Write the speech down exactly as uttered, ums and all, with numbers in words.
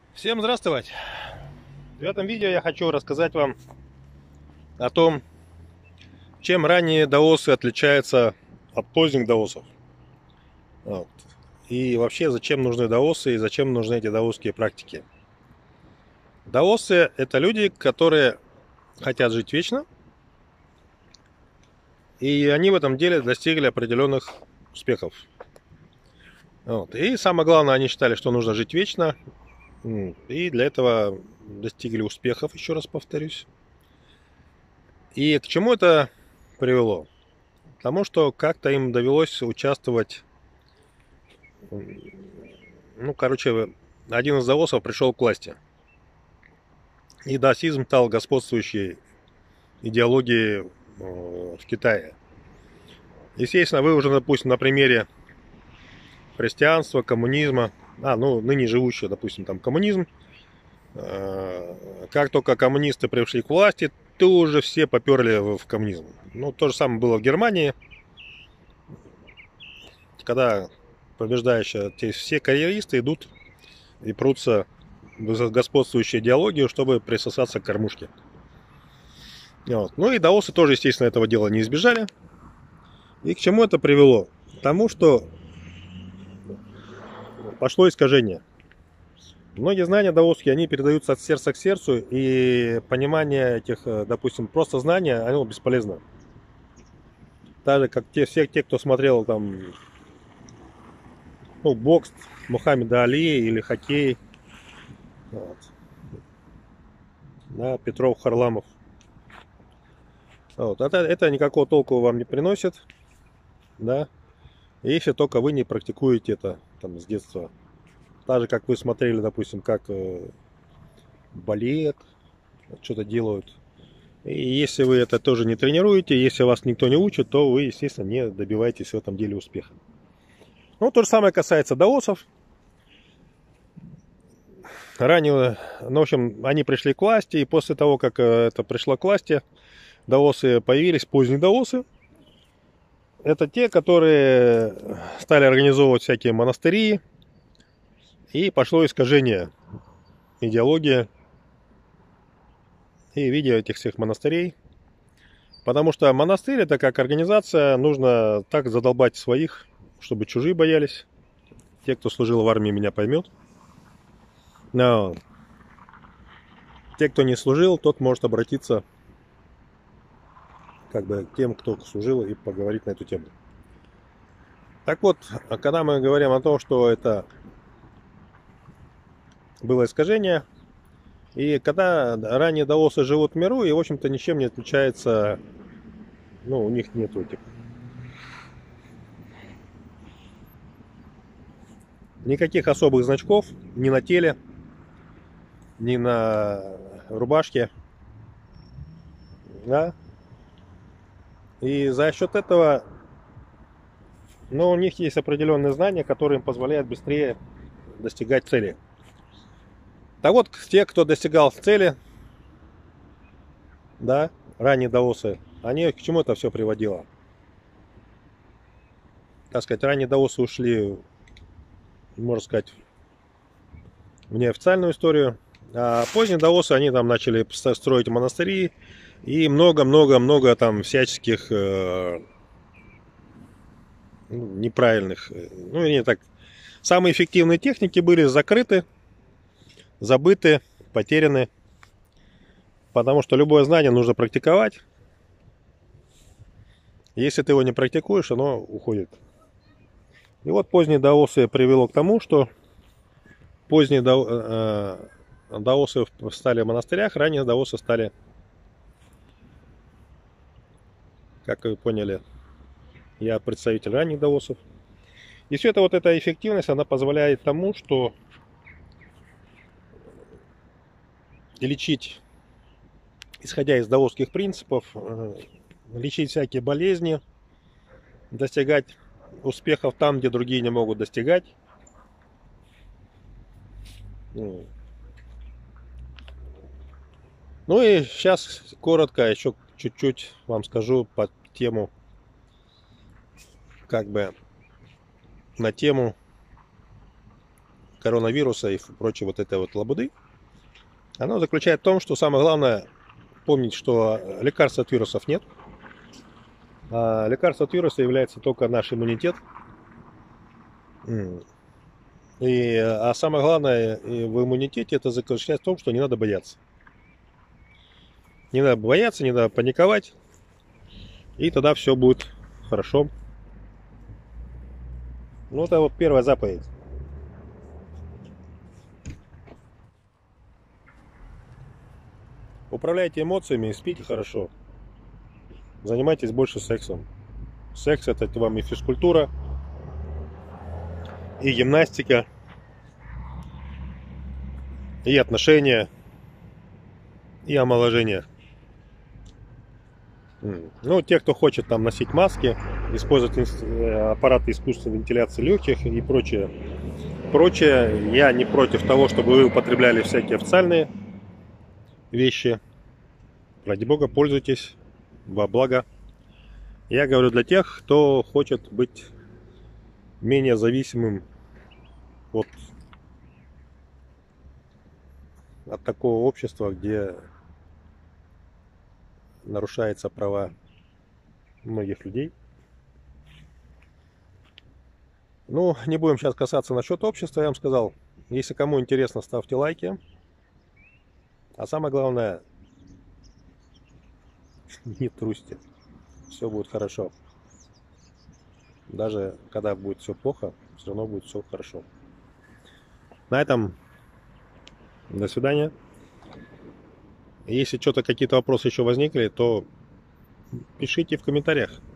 Всем здравствовать! В этом видео я хочу рассказать вам о том, чем ранние даосы отличаются от поздних даосов. Вот. И вообще, зачем нужны даосы и зачем нужны эти даосские практики. Даосы — это люди, которые хотят жить вечно, и они в этом деле достигли определенных успехов. Вот. И самое главное, они считали, что нужно жить вечно, и для этого достигли успехов, еще раз повторюсь. И к чему это привело? Потому что как-то им довелось участвовать. Ну, короче, один из даосов пришел к власти. И даосизм стал господствующей идеологией в Китае. Естественно, вы уже, допустим, на примере христианства, коммунизма, а, ну, ныне живущего, допустим, там коммунизм, как только коммунисты пришли к власти, то уже все поперли в коммунизм. Ну, то же самое было в Германии, когда побеждающие, те все карьеристы идут и прутся в господствующую идеологию, чтобы присосаться к кормушке. Вот. Ну и даосы тоже, естественно, этого дела не избежали. И к чему это привело? К тому, что пошло искажение. Многие знания даосские, они передаются от сердца к сердцу, и понимание этих, допустим, просто знания, оно бесполезно. Так же, как те, все те, кто смотрел там, ну, бокс Мухаммеда Али или хоккей, вот. Да, Петров, Харламов. Вот. Это, это никакого толку вам не приносит, да, если только вы не практикуете это там с детства. Так же, как вы смотрели, допустим, как э, балет, что-то делают. И если вы это тоже не тренируете, если вас никто не учит, то вы, естественно, не добиваетесь в этом деле успеха. Ну, то же самое касается даосов. Ранее, ну, в общем, они пришли к власти, и после того, как это пришло к власти, даосы появились, поздние даосы. Это те, которые стали организовывать всякие монастыри, и пошло искажение идеологии и видео этих всех монастырей. Потому что монастырь — это как организация, нужно так задолбать своих, чтобы чужие боялись. Те, кто служил в армии, меня поймет. Но те, кто не служил, тот может обратиться как бы к тем, кто служил, и поговорить на эту тему. Так вот, когда мы говорим о том, что это было искажение, и когда ранние даосы живут в миру, и, в общем-то, ничем не отличается, ну, у них нет этих никаких особых значков ни на теле, ни на рубашке, да. И за счет этого, ну, у них есть определенные знания, которые им позволяют быстрее достигать цели. Так вот, те, кто достигал цели, да, ранние даосы, они к чему это все приводило? Так сказать, ранние даосы ушли, можно сказать, в неофициальную историю. А поздние даосы, они там начали строить монастыри и много-много-много там всяческих э, неправильных, ну, не так, самые эффективные техники были закрыты, забыты, потеряны, потому что любое знание нужно практиковать. Если ты его не практикуешь, оно уходит. И вот поздние даосы привело к тому, что поздние даосы стали в монастырях, ранее даосы стали, как вы поняли, я представитель ранних даосов. И все это, вот эта эффективность, она позволяет тому, что лечить, исходя из даосских принципов, лечить всякие болезни, достигать успехов там, где другие не могут достигать. Ну и сейчас коротко еще чуть-чуть вам скажу по тему, как бы на тему коронавируса и прочей вот этой вот лабуды, оно заключается в том, что самое главное помнить, что лекарств от вирусов нет. А лекарство от вируса является только наш иммунитет. И, а самое главное в иммунитете это заключается в том, что не надо бояться. Не надо бояться, не надо паниковать. И тогда все будет хорошо. Ну, это вот первая заповедь. Управляйте эмоциями и спите хорошо. Занимайтесь больше сексом. Секс это вам и физкультура, и гимнастика, и отношения, и омоложение. Ну, те, кто хочет там носить маски, использовать аппараты искусственной вентиляции легких и прочее, прочее, я не против того, чтобы вы употребляли всякие официальные вещи. Ради бога, пользуйтесь во благо. Я говорю для тех, кто хочет быть менее зависимым от, от такого общества, где нарушаются права многих людей. Ну, не будем сейчас касаться насчет общества, я вам сказал. Если кому интересно, ставьте лайки. А самое главное, не трусьте. Все будет хорошо. Даже когда будет все плохо, все равно будет все хорошо. На этом до свидания. Если что-то, какие-то вопросы еще возникли, то пишите в комментариях.